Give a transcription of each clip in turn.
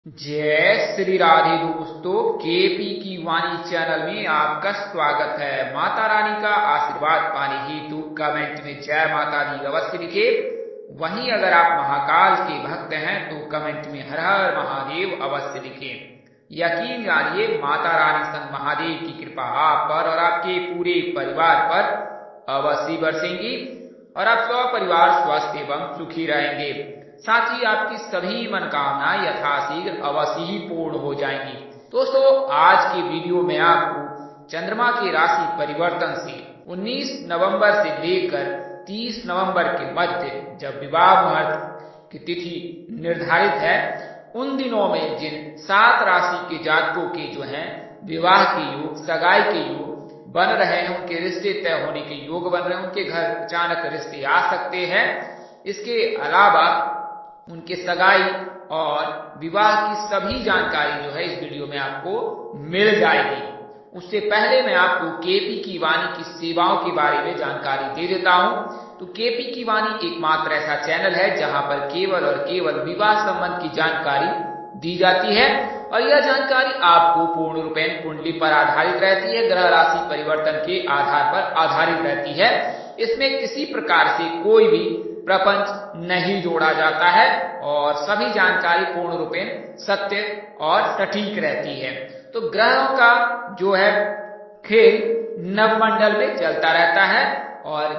जय श्री राधे दोस्तों, केपी की वाणी चैनल में आपका स्वागत है। माता रानी का आशीर्वाद पाने हेतु कमेंट में जय माता दी अवश्य लिखे। वहीं अगर आप महाकाल के भक्त हैं तो कमेंट में हर हर महादेव अवश्य लिखें। यकीन जानिए माता रानी संग महादेव की कृपा आप पर और आपके पूरे परिवार पर अवश्य बरसेंगी और आप सपरिवार स्वस्थ एवं सुखी रहेंगे। साथ ही आपकी सभी मनोकामनाएं यथाशीघ्र अवश्य ही पूर्ण हो जाएंगी। दोस्तों, आज के वीडियो में आपको चंद्रमा के राशि परिवर्तन से 19 नवंबर से लेकर 30 नवंबर के मध्य जब विवाह मुहूर्त की तिथि निर्धारित है, उन दिनों में जिन 7 राशि के जातकों के जो है विवाह के योग, सगाई के योग बन रहे हैं, उनके रिश्ते तय होने के योग बन रहे हैं, उनके घर अचानक रिश्ते आ सकते हैं। इसके अलावा उनके सगाई और विवाह की सभी जानकारी जो है इस वीडियो में आपको मिल जाएगी। उससे पहले मैं आपको केपी की वाणी की सेवाओं के बारे में जानकारी दे देता हूं। तो केपी की वाणी एकमात्र ऐसा चैनल है जहां पर केवल और केवल विवाह संबंध की जानकारी दी जाती है और यह जानकारी आपको पूर्ण रूपेण कुंडली पर आधारित रहती है, ग्रह राशि परिवर्तन के आधार पर आधारित रहती है। इसमें किसी प्रकार से कोई भी प्रपंच नहीं जोड़ा जाता है और सभी जानकारी पूर्ण रूपेण सत्य और सटीक रहती है। तो ग्रहों का जो है खेल नवमंडल में चलता रहता है और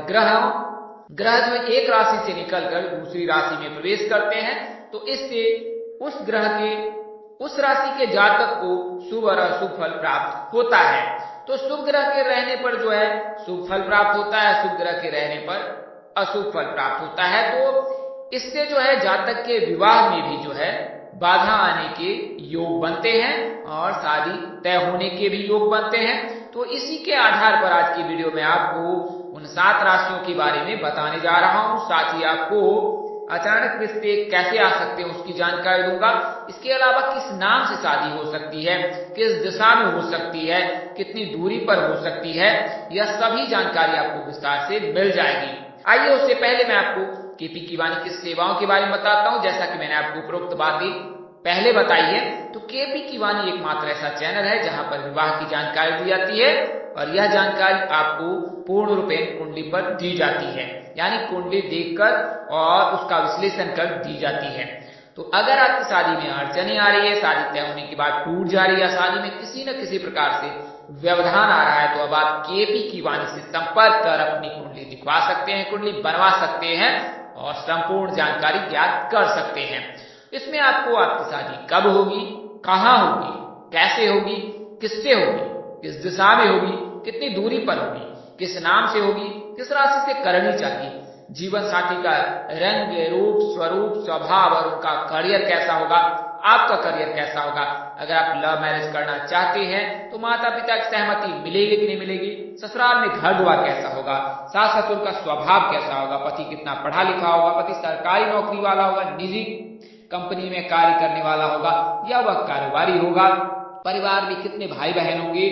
ग्रह जो एक राशि से निकलकर दूसरी राशि में प्रवेश करते हैं, तो इससे उस ग्रह के उस राशि के जातक को शुभ और अशुभ फल प्राप्त होता है। तो शुभ ग्रह के रहने पर जो है शुभ फल प्राप्त होता है, शुभ ग्रह के रहने पर अशुभ फल प्राप्त होता है। तो इससे जो है जातक के विवाह में भी जो है बाधा आने के योग बनते हैं और शादी तय होने के भी योग बनते हैं। तो इसी के आधार पर आज की वीडियो में आपको उन 7 राशियों के बारे में बताने जा रहा हूं। साथ ही आपको अचानक रिश्ते कैसे आ सकते हैं उसकी जानकारी दूंगा। इसके अलावा किस नाम से शादी हो सकती है, किस दिशा में हो सकती है, कितनी दूरी पर हो सकती है, यह सभी जानकारी आपको विस्तार से मिल जाएगी। आइए उससे पहले मैं आपको केपी की वाणी की सेवाओं के बारे में बताता हूं। जैसा कि मैंने आपको उपरोक्त बातें पहले बताई है, तो केपी की वाणी एकमात्र ऐसा चैनल है जहां पर विवाह की जानकारी दी जाती है और यह जानकारी आपको पूर्ण रूपेण कुंडली पर दी जाती है, यानी कुंडली देखकर और उसका विश्लेषण कर दी जाती है। तो अगर आपकी शादी में अड़चने आ रही है, शादी तय होने के बाद टूट जा रही है, शादी में किसी न किसी प्रकार से व्यवधान आ रहा है, तो अब आप केपी की वाणी से संपर्क कर अपनी कुंडली दिखवा सकते हैं, कुंडली बनवा सकते हैं और संपूर्ण जानकारी ज्ञात कर सकते हैं। इसमें आपको आपकी शादी कब होगी, कहाँ होगी, कैसे होगी, किससे होगी, किस दिशा में होगी, कितनी दूरी पर होगी, किस नाम से होगी, किस राशि से करनी चाहिए, जीवन साथी का रंग, रूप, स्वरूप, स्वभाव और उनका करियर कैसा होगा, आपका करियर कैसा होगा। अगर आप लव मैरिज करना चाहते हैं तो माता पिता की सहमति मिलेगी कि नहीं मिलेगी, ससुराल में घर द्वार कैसा होगा, सास ससुर का स्वभाव कैसा होगा, पति कितना पढ़ा लिखा होगा, पति सरकारी नौकरी वाला होगा, निजी कंपनी में कार्य करने वाला होगा या वह कारोबारी होगा, परिवार में कितने भाई बहन होंगे,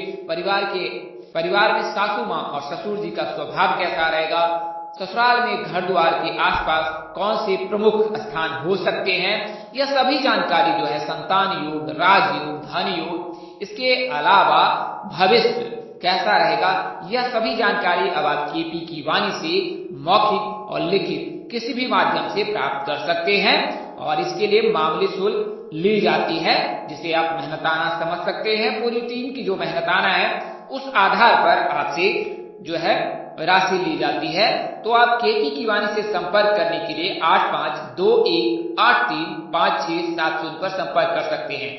परिवार में सासू माँ और ससुर जी का स्वभाव कैसा रहेगा, ससुराल में घर द्वार के आसपास कौन से प्रमुख स्थान हो सकते हैं, यह सभी जानकारी जो है संतान योग, राजयोग, धन योग, इसके अलावा भविष्य कैसा रहेगा, यह सभी जानकारी अब आप केपी की वाणी से मौखिक और लिखित किसी भी माध्यम से प्राप्त कर सकते हैं और इसके लिए मामूली शुल्क ली जाती है, जिसे आप मेहनताना समझ सकते हैं। पूरी टीम की जो मेहनताना है उस आधार पर आपसे जो है राशि ली जाती है। तो आप केपी की वाणी से संपर्क करने के लिए 8521835670 पर संपर्क कर सकते हैं।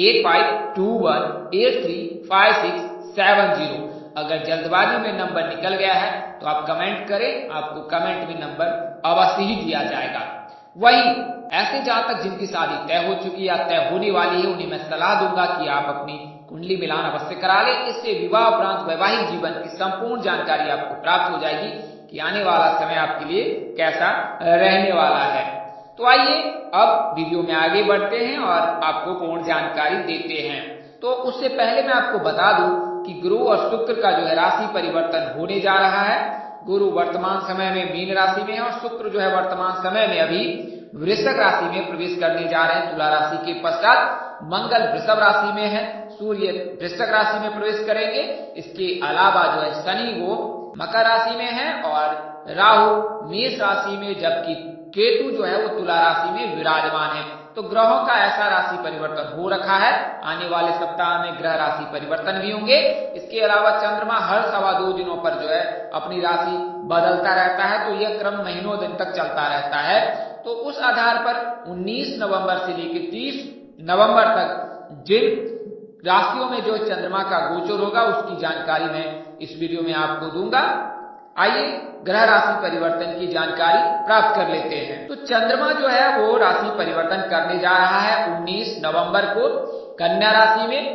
8521835670। अगर जल्दबाजी में नंबर निकल गया है तो आप कमेंट करें, आपको कमेंट में नंबर अवश्य ही दिया जाएगा। वही ऐसे जातक जिनकी शादी तय हो चुकी या तय होने वाली है, उन्हें मैं सलाह दूंगा कि आप अपनी कुंडली मिलान अवश्य करा लें। इससे विवाह उपरांत वैवाहिक जीवन की संपूर्ण जानकारी आपको प्राप्त हो जाएगी कि आने वाला समय आपके लिए कैसा रहने वाला है। तो आइए अब वीडियो में आगे बढ़ते हैं और आपको पूर्ण जानकारी देते हैं। तो उससे पहले मैं आपको बता दूं कि गुरु और शुक्र का जो है राशि परिवर्तन होने जा रहा है। गुरु वर्तमान समय में मीन राशि में है और शुक्र जो है वर्तमान समय में अभी वृश्चिक राशि में प्रवेश करने जा रहे हैं। तुला राशि के पश्चात मंगल वृषभ राशि में है, सूर्य वृश्चिक राशि में प्रवेश करेंगे। इसके अलावा जो है शनि वो मकर राशि में है और राहु मेष राशि में, जबकि केतु जो है वो तुला राशि में विराजमान है। तो ग्रहों का ऐसा राशि परिवर्तन हो रखा है। आने वाले सप्ताह में ग्रह राशि परिवर्तन भी होंगे। इसके अलावा चंद्रमा हर 2.25 दिनों पर जो है अपनी राशि बदलता रहता है, तो यह क्रम महीनों दिन तक चलता रहता है। तो उस आधार पर 19 नवंबर से लेकर 30 नवंबर तक जिन राशियों में जो चंद्रमा का गोचर होगा उसकी जानकारी मैं इस वीडियो में आपको दूंगा। आइए ग्रह राशि परिवर्तन की जानकारी प्राप्त कर लेते हैं। तो चंद्रमा जो है वो राशि परिवर्तन करने जा रहा है 19 नवंबर को कन्या राशि में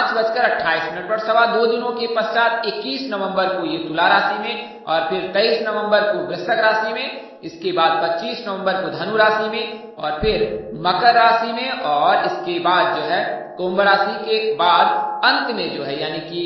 5:28 पर 2.25 दिनों के पश्चात 21 नवंबर को ये तुला राशि में और फिर 23 नवंबर को वृश्चिक राशि में, इसके बाद 25 नवंबर को धनु राशि में और फिर मकर राशि में और इसके बाद जो है कुंभ राशि के बाद अंत में जो है यानी कि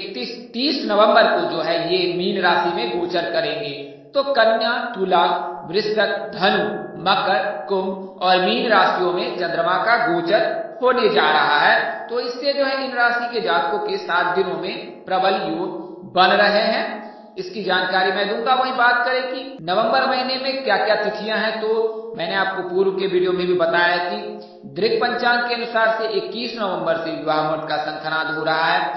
30 नवंबर को जो है ये मीन राशि में गोचर करेंगे। तो कन्या, तुला, वृश्चिक, धनु, मकर, कुंभ और मीन राशियों में चंद्रमा का गोचर होने जा रहा है। तो इससे जो है इन राशि के जातकों के 7 दिनों में प्रबल योग बन रहे हैं। इसकी जानकारी मैं दूंगा। वही बात करें कि नवंबर महीने में क्या क्या तिथियां हैं, तो मैंने आपको पूर्व के वीडियो में भी बताया कि दृक पंचांग के अनुसार से 21 नवंबर से विवाह मुहूर्त का शंखनाद हो रहा है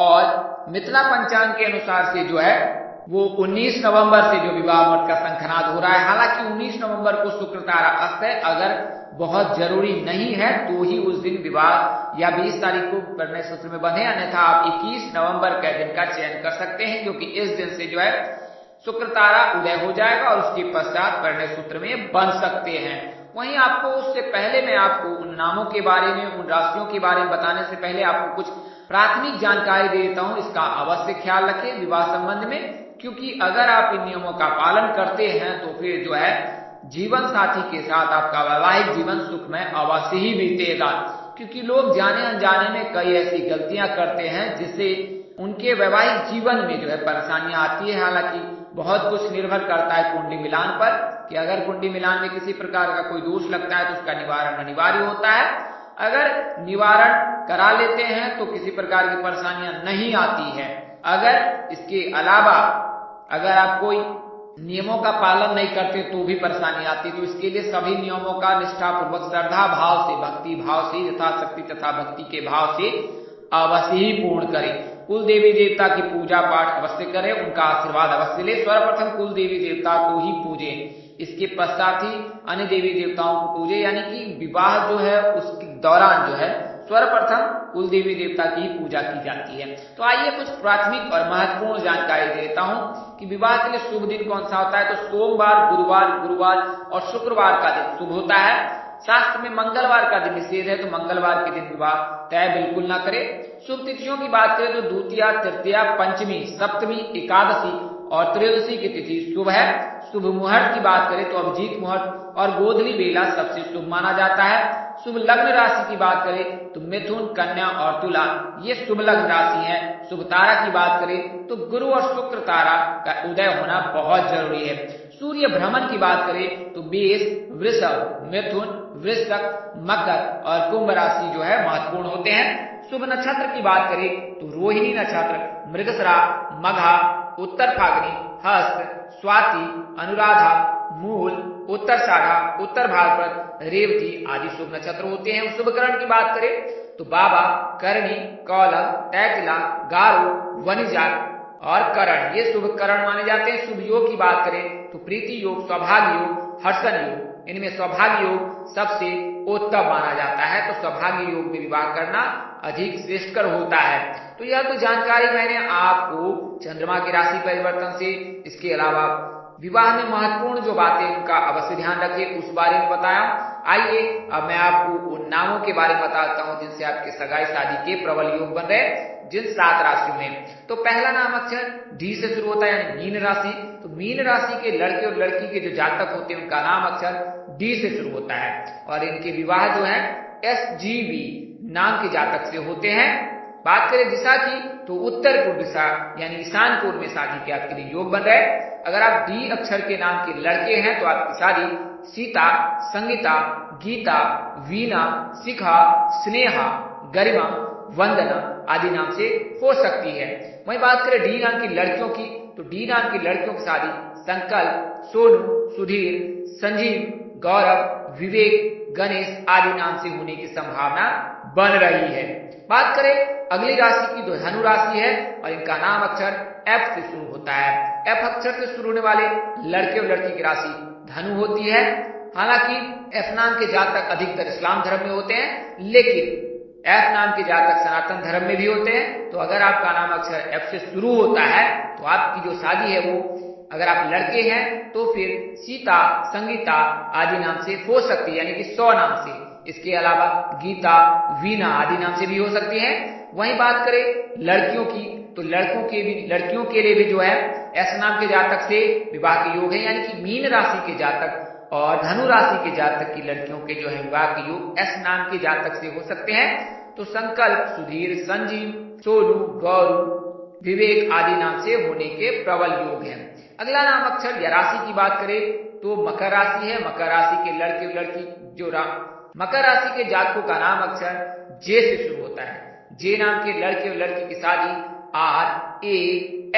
और मिथिला पंचांग के अनुसार से जो है वो 19 नवंबर से जो विवाह मुहूर्त का शंखनाद हो रहा है। हालांकि 19 नवंबर को शुक्र तारा अस्त है, अगर बहुत जरूरी नहीं है तो ही उस दिन विवाह या 20 तारीख को परिणय सूत्र में बंधे, अन्यथा आप 21 नवंबर के दिन का चयन कर सकते हैं, क्योंकि इस दिन से जो है शुक्र तारा उदय हो जाएगा और उसके पश्चात परिणय सूत्र में बंध सकते हैं। वहीं आपको उससे पहले मैं आपको उन नामों के बारे में, उन राशियों के बारे में बताने से पहले आपको कुछ प्राथमिक जानकारी दे देता हूं। इसका अवश्य ख्याल रखें विवाह संबंध में, क्योंकि अगर आप इन नियमों का पालन करते हैं तो फिर जो है जीवन साथी के साथ आपका वैवाहिक जीवन सुखमय अवश्य ही बीतेगा। क्योंकि लोग जाने अनजाने में कई ऐसी गलतियां करते हैं जिससे उनके वैवाहिक जीवन में जो है परेशानियां आती है। हालांकि बहुत कुछ निर्भर करता है कुंडली मिलान पर, कि अगर कुंडली मिलान में किसी प्रकार का कोई दोष लगता है तो उसका निवारण अनिवार्य होता है। अगर निवारण करा लेते हैं तो किसी प्रकार की परेशानियां नहीं आती है। अगर इसके अलावा अगर आप कोई नियमों का पालन नहीं करते तो भी परेशानी आती, तो इसके लिए सभी नियमों का निष्ठापूर्वक श्रद्धा भाव से, भक्ति भाव से, यथाशक्ति तथा भक्ति के भाव से अवश्य ही पूर्ण करें। कुल देवी देवता की पूजा पाठ अवश्य करें, उनका आशीर्वाद अवश्य ले। सर्वप्रथम कुल देवी देवता को ही पूजे, इसके पश्चात ही अन्य देवी देवताओं को पूजे। यानी कि विवाह जो है उसके दौरान जो है सर्वप्रथम कुल देवी देवता की ही पूजा की जाती है। तो आइए कुछ प्राथमिक और महत्वपूर्ण जानकारी देता हूं कि विवाह के लिए शुभ दिन कौन सा होता है। तो सोमवार, गुरुवार और शुक्रवार का दिन शुभ होता है। शास्त्र में मंगलवार का दिन निषेध है, तो मंगलवार के दिन विवाह तय बिल्कुल ना करें। शुभ तिथियों की बात करें तो द्वितीया, तृतीया, पंचमी, सप्तमी, एकादशी और त्रयोदशी की तिथि शुभ है। शुभ मुहूर्त की बात करें तो अभिजीत मुहूर्त और गोधली बेला सबसे शुभ माना जाता है। शुभ लग्न राशि की बात करें तो मिथुन, कन्या और तुला ये शुभ लग्न राशि है। शुभ तारा की बात करें तो गुरु और शुक्र तारा का उदय होना बहुत जरूरी है। सूर्य भ्रमण की बात करें तो मेष, वृषभ, मिथुन, वृश्चिक, मकर और कुंभ राशि जो है महत्वपूर्ण होते हैं। शुभ नक्षत्र की बात करें तो रोहिणी नक्षत्र, मृगशिरा, मघा, उत्तर फाल्गुनी, हस्त, स्वाति, अनुराधा, मूल, उत्तराषाढ़ा, उत्तर भाद्रपद, रेवती आदि शुभ नक्षत्र होते हैं। शुभ करण की बात करें तो बाबा, करणी, कौलव, तैतिला, गारो, वनिजा और करण ये शुभ करण माने जाते हैं। शुभ योग की बात करें तो प्रीति योग, सौभाग्य योग, हर्षण योग, इनमें सौभाग्य योग सबसे उत्तम माना जाता है। तो सौभाग्य योग में विवाह करना अधिक श्रेष्ठकर होता है। तो यह तो जानकारी मैंने आपको चंद्रमा की राशि परिवर्तन से, इसके अलावा विवाह में महत्वपूर्ण जो बातें उनका अवश्य ध्यान रखें उस बारे में बताया। आइए अब मैं आपको उन नामों के बारे में बताता हूं जिनसे आपके सगाई शादी के प्रबल योग बन रहे जिन 7 राशियों में। तो पहला नाम अक्षर डी से शुरू होता है, यानी मीन राशि। तो मीन राशि के लड़के और लड़की के जो जातक होते हैं उनका नाम अक्षर डी से शुरू होता है और इनके विवाह जो है SGB नाम के जातक से होते हैं। बात करें दिशा की तो उत्तर पूर्व दिशा यानी ईशान पूर्व में शादी के आपके लिए योग बन रहे। अगर आप डी अक्षर के नाम के लड़के हैं तो आपकी शादी सीता, संगीता, गीता, वीणा, शिखा, स्नेहा, गरिमा, वंदना आदि नाम से हो सकती है। वहीं बात करें डी नाम की लड़कियों की, तो डी नाम की लड़कियों की शादी संकल्प, सोनू, सुधीर, संजीव, गौरव, विवेक, गणेश आदि नाम से होने की संभावना बन रही है। बात करें अगली राशि की, तो धनु राशि है और इनका नाम अक्षर एफ से शुरू होता है। एफ अक्षर से शुरू होने वाले लड़के और लड़की की राशि धनु होती है। हालांकि एफ नाम के जातक अधिकतर इस्लाम धर्म में होते हैं, लेकिन एफ नाम के जातक सनातन धर्म में भी होते हैं। तो अगर आपका नाम अक्षर एफ से शुरू होता है तो आपकी जो शादी है वो, अगर आप लड़के हैं तो फिर सीता, संगीता आदि नाम से हो सकती है, यानी कि 100 नाम से। इसके अलावा गीता, वीणा आदि नाम से भी हो सकती है। वहीं बात करें लड़कियों की, तो लड़कियों के लिए भी जो है एस नाम के जातक से विवाह के योग है, यानी कि मीन राशि के जातक और धनु राशि के जातक की लड़कियों के जो है विवाह के योग एस नाम के जातक से हो सकते हैं। तो संकल्प, सुधीर, संजीव, सोनू, गौरू, विवेक आदि नाम से होने के प्रबल योग हैं। अगला नाम अक्षर या राशि की बात करें तो मकर राशि है। मकर राशि के लड़के और लड़की मकर राशि के जातकों का नाम अक्षर जे से शुरू होता है। जे नाम के लड़के और लड़की की शादी आर ए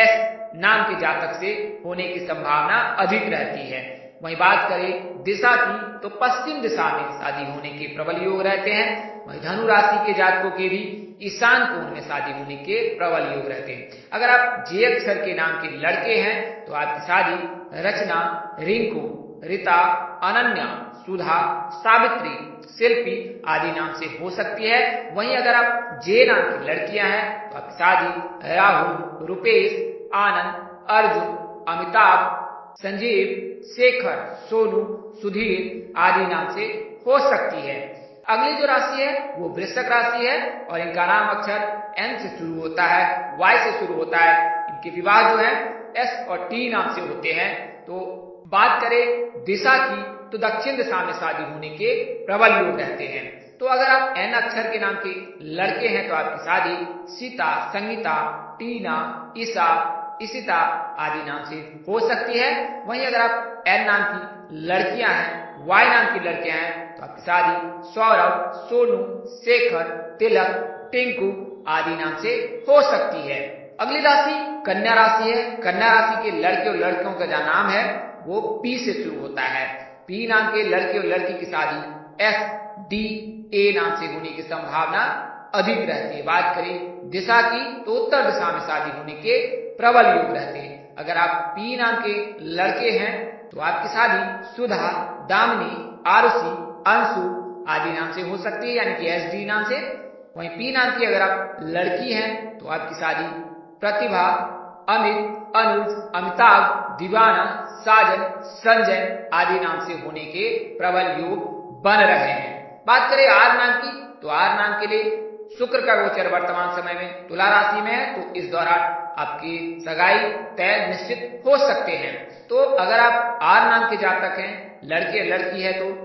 एस नाम के जातक से होने की संभावना अधिक रहती है। वहीं बात करें दिशा की, तो पश्चिम दिशा में शादी होने के प्रबल योग रहते हैं। वहीं धनु राशि के जातकों के भी ईशान कोण में शादी होने के प्रबल योग रहते हैं। अगर आप जे अक्षर के नाम के लड़के हैं तो आपकी शादी रचना, रिंकू, रीता, अनन्या, सुधा, सावित्री, शिल्पी आदि नाम से हो सकती है। वहीं अगर आप जे नाम की लड़कियां हैं तो आपकी शादी राहुल, रुपेश, आनंद, अर्जुन, अमिताभ, संजीव, शेखर, सोनू, सुधीर आदि नाम से हो सकती है। अगली जो राशि है वो वृश्चिक राशि है और इनका नाम अक्षर एन से शुरू होता है, वाई से शुरू होता है। इनके विवाह जो है एस और टी नाम से होते हैं। तो बात करें दिशा की, तो दक्षिण दिशा में शादी होने के प्रबल योग रहते हैं। तो अगर आप एन अक्षर के नाम के लड़के हैं तो आपकी शादी सीता, संगीता, टीना, ईसा, इशिता आदि नाम से हो सकती है। वहीं अगर आप एन नाम की लड़कियां हैं, वाई नाम की लड़कियां हैं तो आपकी शादी सौरभ, सोनू, शेखर, तिलक, टिंकू आदि नाम से हो सकती है। अगली राशि कन्या राशि है। कन्या राशि के लड़के और लड़कियों का जो नाम है वो पी से शुरू होता है। पी नाम के लड़के और लड़की की शादी एस डी ए नाम से होने की संभावना अधिक रहती है। बात करें दिशा की, तो उत्तर दिशा में शादी होने के प्रबल योग रहते हैं। अगर आप पी नाम के लड़के हैं तो आपकी शादी सुधा, दामिनी, आरुषि, अंशु आदि नाम से हो सकती है, यानी कि एस डी नाम से। वहीं पी नाम की अगर आप लड़की हैं तो आपकी शादी प्रतिभा, अमित, अनुज, अमिताभ, दीवाना, साजन, संजय आदि नाम से होने के प्रबल योग बन रहे हैं। बात करें आर नाम की, तो आर नाम के लिए शुक्र का गोचर वर्तमान समय में तुला राशि में है, तो इस दौरान आपकी सगाई तय निश्चित हो सकते हैं। तो अगर आप आर नाम के जातक हैं, लड़के लड़की है, तो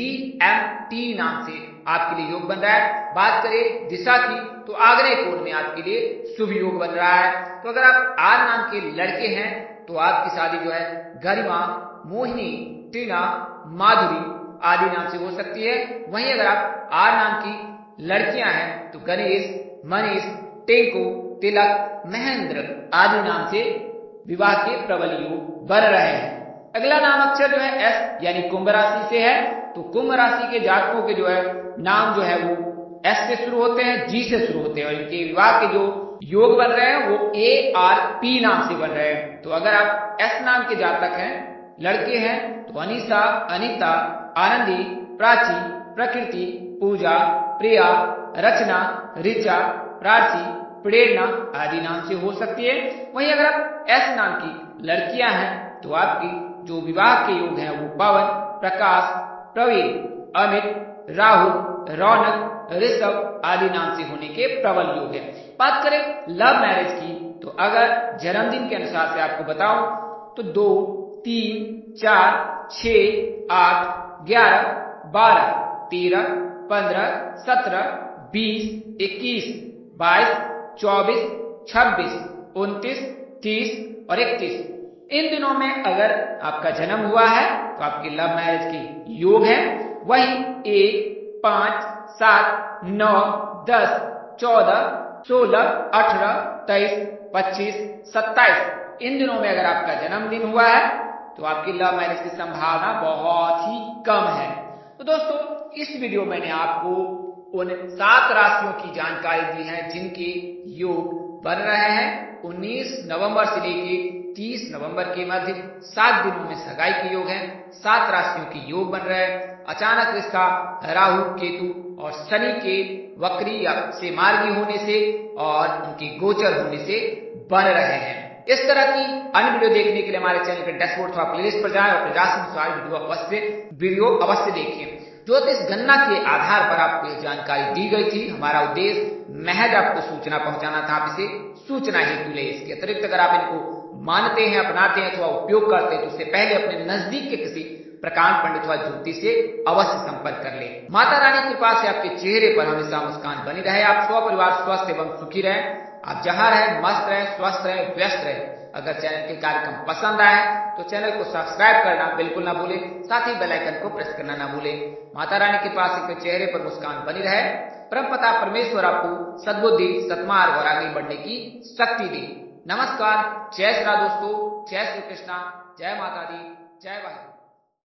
GMT नाम से आपके लिए योग बन रहा है। बात करें दिशा की, तो आग्नेय कोण में आपके लिए शुभ योग बन रहा है। तो अगर आप आर नाम के लड़के हैं तो आपकी शादी जो है गरिमा, मोहिनी, टीना, माधुरी आदि नाम से हो सकती है। वहीं अगर आप आर नाम की लड़कियां हैं तो गणेश, मनीष, टेंको, तिलक, महेंद्र आदि नाम से विवाह के प्रबल योग बन रहे हैं। अगला नाम अक्षर जो है एस यानी कुंभ राशि से है। तो कुंभ राशि के जातकों के जो है नाम जो है वो एस से शुरू होते हैं, जी से शुरू होते हैं और इनके विवाह के जो योग बन रहे हैं वो ARP नाम से बन रहे हैं। तो अगर आप एस नाम के जातक हैं, लड़के हैं, तो अनीसा, अनीता, आनंदी, प्राची, प्रकृति, पूजा, प्रिया, रचना, ऋचा, प्राची, प्रेरणा आदि नाम से हो सकती है। वहीं अगर आप एस नाम की लड़कियां हैं तो आपकी जो विवाह के योग हैं वो पवन, प्रकाश, प्रवीण, अमित, राहुल, रौनक, ऋषभ आदि नाम से होने के प्रबल योग है। बात करें लव मैरिज की, तो अगर जन्मदिन के अनुसार से आपको बताऊं तो 2, 3, 4, 6, 8, 11, 12, 13, 15, 17, 20, 21, 22, 24, 26, 29, 30 और 31 इन दिनों में अगर आपका जन्म हुआ है तो आपकी लव मैरिज की योग है। वही 1, 5, 7, 9, 10, 14, 16, 18, 23, 25, 27 इन दिनों में अगर आपका जन्मदिन हुआ है तो आपकी लव मैरिज की संभावना बहुत ही कम है। तो दोस्तों, इस वीडियो में मैंने आपको उन 7 राशियों की जानकारी दी है जिनके योग बन रहे हैं। 19 नवंबर से लेके 30 नवंबर के मध्य 7 दिनों में सगाई के योग है। 7 राशियों के योग बन रहे हैं। अचानक रिश्ता राहु, केतु और शनि के वक्री या से मार्गी होने से और उनके गोचर होने से बन रहे हैं। इस तरह की अन्य वीडियो देखने के लिए हमारे चैनल के डैशबोर्ड अथवा प्लेलिस्ट पर जाएं और अपने राशि अनुसार वीडियो अवश्य देखें। ज्योतिष गणना के आधार पर आपको यह जानकारी दी गई थी। हमारा उद्देश्य महज आपको सूचना पहुंचाना था, आप इसे सूचना हेतु ले। इसके अतिरिक्त अगर आप इनको मानते हैं, अपनाते हैं अथवा उपयोग करते हैं तो उससे पहले अपने नजदीक के किसी प्रकांड पंडित अथवा ज्योतिष से अवश्य संपर्क कर ले। माता रानी की कृपा से आपके चेहरे पर हमेशा मुस्कान बनी रहे, आप स्वपरिवार स्वस्थ एवं सुखी रहे, आप जहां रहें मस्त रहें, स्वस्थ रहें, व्यस्त रहें। अगर चैनल के कार्यक्रम पसंद आए तो चैनल को सब्सक्राइब करना बिल्कुल ना भूलें, साथ ही बेल आइकन को प्रेस करना ना भूलें। माता रानी के पास आपके चेहरे पर मुस्कान बनी रहे। परमपिता परमेश्वर आपको सद्बुद्धि, सत्मार्ग और आगे बढ़ने की शक्ति दे। नमस्कार, जय श्री राम दोस्तों, जय श्री कृष्णा, जय माता दी, जय वाहिनी।